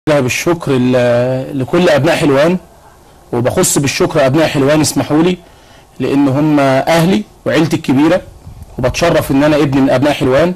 بالشكر لكل ابناء حلوان، وبخص بالشكر ابناء حلوان اسمحوا لي، لان هم اهلي وعيلتي الكبيره، وبتشرف ان انا ابن من ابناء حلوان.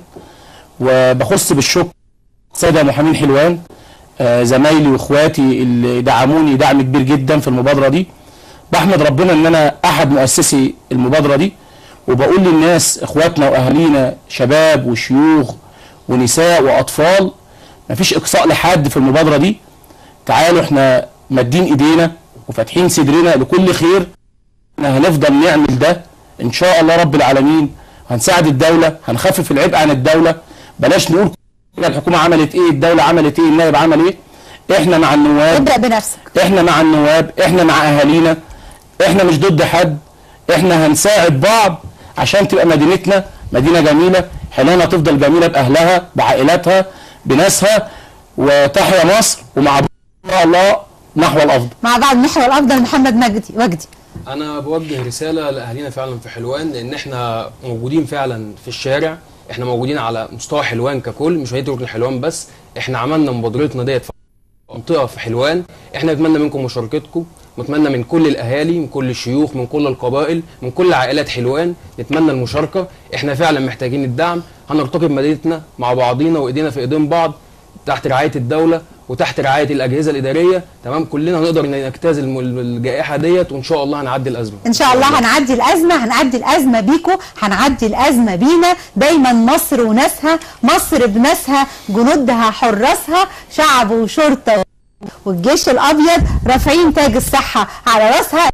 وبخص بالشكر الساده محامين حلوان، زمايلي واخواتي اللي دعموني دعم كبير جدا في المبادره دي. بحمد ربنا ان انا احد مؤسسي المبادره دي، وبقول للناس اخواتنا واهالينا شباب وشيوخ ونساء واطفال، مفيش اقصاء لحد في المبادره دي. تعالوا احنا مادين ايدينا وفاتحين صدرنا لكل خير. احنا هنفضل نعمل ده ان شاء الله رب العالمين. هنساعد الدوله، هنخفف العبء عن الدوله. بلاش نقول الحكومه عملت ايه، الدوله عملت ايه، النائب عمل ايه. احنا مع النواب، ابدأ بنفسك. احنا مع النواب، احنا مع اهالينا، احنا مش ضد حد. احنا هنساعد بعض عشان تبقى مدينتنا مدينه جميله. حلوان تفضل جميله باهلها بعائلاتها بناسها، وتحيا مصر، ومع بعض ان شاء الله نحو الافضل. مع بعض نحو الافضل. محمد وجدي. انا بوجه رساله لاهالينا فعلا في حلوان، لان احنا موجودين فعلا في الشارع، احنا موجودين على مستوى حلوان ككل، مش هيترك حلوان بس. احنا عملنا مبادرتنا ديت في منطقه في حلوان. احنا نتمنى منكم مشاركتكم، نتمنى من كل الاهالي، من كل الشيوخ، من كل القبائل، من كل عائلات حلوان، نتمنى المشاركه. احنا فعلا محتاجين الدعم. هنرتقي بمدينتنا مع بعضينا وايدينا في ايدين بعض، تحت رعايه الدوله وتحت رعايه الاجهزه الاداريه. تمام، كلنا هنقدر نجتاز الجائحه ديت، وان شاء الله هنعدي الازمه. ان شاء الله هنعدي الازمه، هنعدي الازمه بيكو، هنعدي الازمه بينا. دايما مصر وناسها، مصر بناسها، جنودها حراسها، شعب وشرطه والجيش الابيض رافعين تاج الصحه على راسها.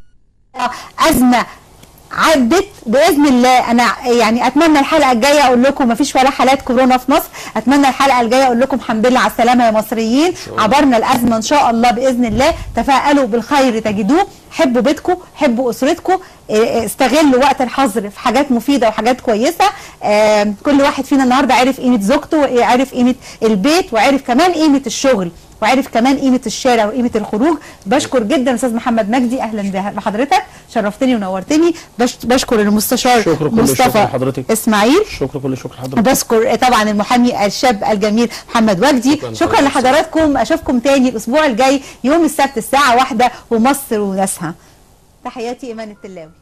ازمه عدت باذن الله. انا يعني اتمنى الحلقه الجايه اقول لكم مفيش ولا حالات كورونا في مصر. اتمنى الحلقه الجايه اقول لكم الحمد لله على السلامه يا مصريين، عبرنا الازمه ان شاء الله باذن الله. تفائلوا بالخير تجدوه. حبوا بيتكم، حبوا اسرتكم، استغلوا وقت الحظر في حاجات مفيده وحاجات كويسه. كل واحد فينا النهارده عرف قيمه زوجته، وعرف قيمه البيت، وعرف كمان قيمه الشغل، وعرف كمان قيمه الشارع وقيمه الخروج. بشكر جدا استاذ محمد مجدي، اهلا بحضرتك، شرفتني ونورتني. بشكر المستشار مصطفى اسماعيل، شكرا كل شكر لحضرتك. بشكر طبعا المحامي الشاب الجميل محمد وجدي. شكرا لحضراتكم. اشوفكم تاني الاسبوع الجاي يوم السبت الساعه 1 ومصر وناسها. تحياتي ايمان التلاوي.